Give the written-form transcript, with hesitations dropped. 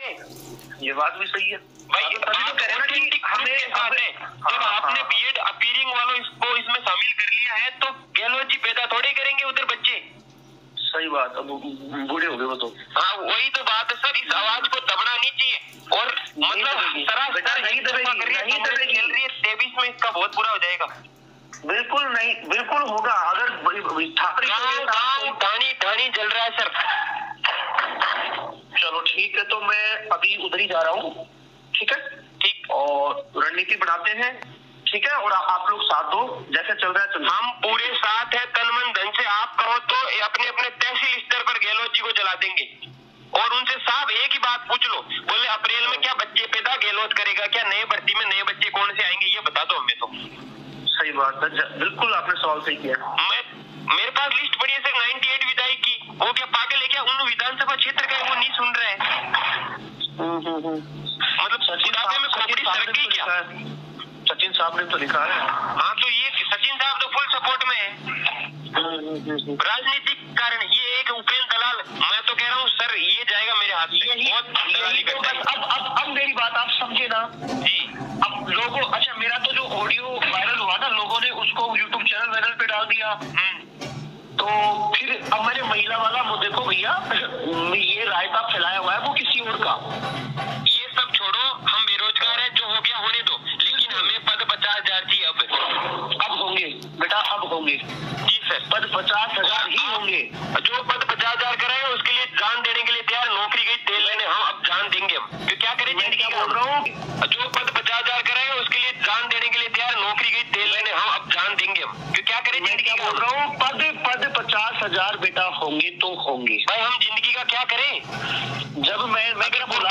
ये बात भी सही है भाई। तभी तो कह रहे ना कि हमें जब आपने बीएड अपीयरिंग वालों इसको इसमें शामिल कर लिया है तो गहलोत जी पैदा थोड़े करेंगे उधर बच्चे। सही बात, अब बूढ़े हो गए वो तो। हाँ वही तो बात है सर, इस आवाज को दबना नहीं चाहिए और मतलब सरासर नहीं दबेगी 23 में इसका बहुत बुरा हो जाएगा। बिल्कुल नहीं, बिल्कुल होगा। अगर ढाणी जल रहा है सर। चलो ठीक है, तो मैं अभी उधर ही जा रहा हूँ। ठीक है, ठीक, और रणनीति बढ़ाते हैं। ठीक है, और आप लोग साथ दो, जैसे चल रहा है चलो। हम पूरे साथ है, तन मन धन से। आप कहो तो अपने अपने तहसील स्तर पर गहलोत जी को जला देंगे और उनसे साहब एक ही बात पूछ लो, बोले अप्रैल में क्या बच्चे पैदा गहलोत करेगा क्या, नए भर्ती में नए बच्चे कौन से आएंगे, ये बता दो हमें तो। सही बात है, बिल्कुल आपने सवाल सही किया। मेरे पास लिस्ट पड़ी है सर 98 विधायक की। वो क्या पागल है क्या, उन विधानसभा क्षेत्र का वो नहीं सुन रहे हैं। मतलब सचिन साहब ने तो लिखा है। हाँ तो ये सचिन साहब तो फुल सपोर्ट में है। राजनीतिक कारण ये एक उपेंद्र दलाल, मैं तो कह रहा हूँ सर ये जाएगा मेरे हाथ से। अब मेरी बात आप समझे ना जी। अब लोगों, अच्छा मेरा तो जो ऑडियो वायरल हुआ ना, लोगों ने उसको यूट्यूब चैनल वायरल पे डाल दिया। तो फिर अब मैंने महिला वाला वो देखो भैया, ये रायता फैलाया हुआ है वो किसी और का। ये सब छोड़ो, हम बेरोजगार है, जो हो गया होने दो, लेकिन हमें पद 50,000 जी अब होंगे बेटा, अब होंगे जी सर। पद 50,000 ही होंगे। जो पद 50,000 कराए उसके लिए जान देने के लिए तैयार, नौकरी गई तेल लेने, हम अब जान देंगे। हम तो क्या करें जिंदगी का, बोल रहा हूँ जो पद 50,000 कराए उसके लिए जान देने के लिए तैयार, नौकरी गई तेल लेने, हम अब जान देंगे। हम तो क्या करें जिंदगी का, बोल रहा हूँ पद 50,000 बेटा होंगे तो होंगे। भाई हम जिंदगी का क्या करें। जब मैं क्या बोल